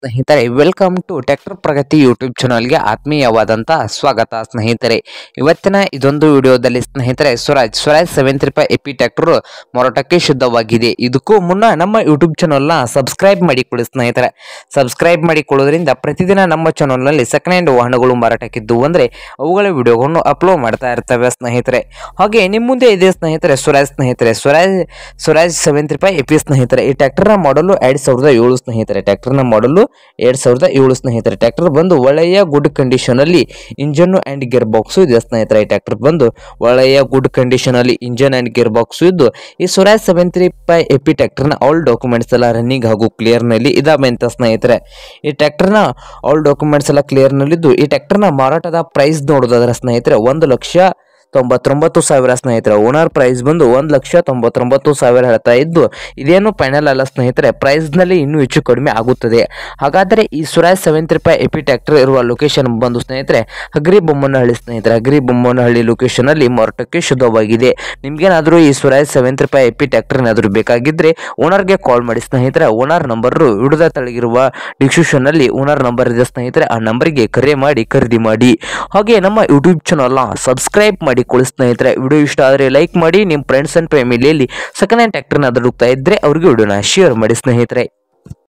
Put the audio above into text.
ಸ್ನೇಹಿತರೆ welcome to tractor Pragati YouTube ಚಾನಲ್ಗೆ ಆತ್ಮೀಯವಾದಂಥ ಸ್ವಾಗತ ಸ್ನೇಹಿತರೆ. ಇವತ್ತಿನ ಇದೊಂದು ವಿಡಿಯೋದಲ್ಲಿ ಸ್ನೇಹಿತರೆ ಸ್ವರಾಜ್ 73 ಎಪಿ ಟ್ರ್ಯಾಕ್ಟರ್ ಮಾರಾಟಕ್ಕೆ ಶುದ್ಧವಾಗಿದೆ. ಇದಕ್ಕೂ ಮುನ್ನ ನಮ್ಮ ಯೂಟ್ಯೂಬ್ ಚಾನಲ್ನ ಸಬ್ಸ್ಕ್ರೈಬ್ ಮಾಡಿಕೊಳ್ಳಿ ಸ್ನೇಹಿತರೆ. ಸಬ್ಸ್ಕ್ರೈಬ್ ಮಾಡಿಕೊಳ್ಳೋದ್ರಿಂದ ಪ್ರತಿದಿನ ನಮ್ಮ ಚಾನಲ್ನಲ್ಲಿ ಸೆಕೆಂಡ್ ಹ್ಯಾಂಡ್ ವಾಹನಗಳು ಮಾರಾಟಕ್ಕಿದ್ದು ಅಂದರೆ ಅವುಗಳ ವಿಡಿಯೋಗಳನ್ನು ಅಪ್ಲೋಡ್ ಮಾಡ್ತಾ ಇರ್ತವೆ ಸ್ನೇಹಿತರೆ. ಹಾಗೆ ನಿಮ್ಮ ಮುಂದೆ ಇದೆ ಸ್ನೇಹಿತರೆ ಸ್ವರಾಜ್ 73 ಎಪಿ ಸ್ನೇಹಿತರೆ. ಈ ಟ್ರ್ಯಾಕ್ಟರ್ನ ಮಾಡಲು 2007 ಸ್ನೇಹಿತರೆ. ಟ್ರ್ಯಾಕ್ಟರ್ನ ಮಾಡಲು 2007 ಸ್ನೇಹಿತರೆ. ಟ್ರ್ಯಾಕ್ಟರ್ ಬಂದು ಒಳ್ಳೆಯ ಗುಡ್ ಕಂಡೀಷನ್ ಅಲ್ಲಿ ಇಂಜನ್ ಅಂಡ್ ಗೇರ್ ಬಾಕ್ಸ್ ಇದೆ ಸ್ನೇಹಿತರೆ. ಈ ಟ್ರ್ಯಾಕ್ಟರ್ ಬಂದು ಒಳ್ಳೆಯ ಗುಡ್ ಕಂಡೀಷನ್ ಅಲ್ಲಿ ಇಂಜನ್ ಅಂಡ್ ಗೇರ್ ಬಾಕ್ಸ್ ಇದ್ದು ಈ ಸ್ವರಾಜ್ 73 ಎಪಿ ಟ್ರ್ಯಾಕ್ಟರ್ನ ಆಲ್ ಡಾಕ್ಯುಮೆಂಟ್ಸ್ ಎಲ್ಲ ರನ್ನಿಂಗ್ ಹಾಗೂ ಕ್ಲಿಯರ್ ನಲ್ಲಿ ಇದಾವೆ ಅಂತ ಸ್ನೇಹಿತರೆ. ಈ ಟ್ರ್ಯಾಕ್ಟರ್ನ ಆಲ್ ಡಾಕ್ಯುಮೆಂಟ್ಸ್ ಎಲ್ಲ ಕ್ಲಿಯರ್ ನಲ್ಲಿದ್ದು ಈ ಟ್ರ್ಯಾಕ್ಟರ್ನ ಮಾರಾಟದ ಪ್ರೈಸ್ ನೋಡೋದಾದ್ರೆ ಸ್ನೇಹಿತರೆ 1,99,000 ಸ್ನೇಹಿತರೆ. ಓನರ್ ಪ್ರೈಸ್ ಬಂದು 1,99,000 ಹೇಳ್ತಾ ಇದ್ದು ಇದೇನು ಫೈನಲ್ ಅಲ್ಲ ಸ್ನೇಹಿತರೆ. ಪ್ರೈಸ್ ನಲ್ಲಿ ಇನ್ನೂ ಹೆಚ್ಚು ಕಡಿಮೆ ಆಗುತ್ತದೆ. ಹಾಗಾದರೆ ಈ ಸ್ವರಾಜ್ 73 ಎಪಿ ಟ್ರ್ಯಾಕ್ಟರ್ ಇರುವ ಲೊಕೇಶನ್ ಬಂದು ಸ್ನೇಹಿತರೆ ಹಗರಿಬೊಮ್ಮನಹಳ್ಳಿ ಸ್ನೇಹಿತರೆ. ಹಗರಿಬೊಮ್ಮನಹಳ್ಳಿ ಲೊಕೇಶನ್ ಅಲ್ಲಿ ಮಾರಾಟಕ್ಕೆ ಶುದ್ಧವಾಗಿದೆ. ನಿಮ್ಗೇನಾದರೂ ಈ ಸ್ವರಾಜ್ 73 ಎಪಿ ಟ್ರ್ಯಾಕ್ಟರ್ ಏನಾದರೂ ಬೇಕಾಗಿದ್ರೆ ಓನರ್ಗೆ ಕಾಲ್ ಮಾಡಿ ಸ್ನೇಹಿತರೆ. ಓನರ್ ನಂಬರ್ ವಿಡಿಯೋದ ತಳಗಿರುವ ಡಿಸ್ಕ್ರಿಪ್ಷನ್ ಅಲ್ಲಿ ಓನರ್ ನಂಬರ್ ಇದೆ ಸ್ನೇಹಿತರೆ. ಆ ನಂಬರ್ಗೆ ಕರೆ ಮಾಡಿ ಖರೀದಿ ಮಾಡಿ. ಹಾಗೆ ನಮ್ಮ ಯೂಟ್ಯೂಬ್ ಚಾನಲ್ನ ಸಬ್ಸ್ಕ್ರೈಬ್ ಮಾಡಿಕೊಳ್ಳಿ ಸ್ನೇಹಿತರೆ. ವಿಡಿಯೋ ಇಷ್ಟ ಆದರೆ ಲೈಕ್ ಮಾಡಿ. ನಿಮ್ಮ ಫ್ರೆಂಡ್ಸ್ ಅಂಡ್ ಫ್ಯಾಮಿಲಿಯಲ್ಲಿ ಸೆಕೆಂಡ್ ಹ್ಯಾಂಡ್ ಟ್ರ್ಯಾಕ್ಟರ್ನ ಹುಡುಕ್ತಾ ಇದ್ರೆ ಅವ್ರಿಗೆ ವಿಡಿಯೋನ ಶೇರ್ ಮಾಡಿ ಸ್ನೇಹಿತರೆ.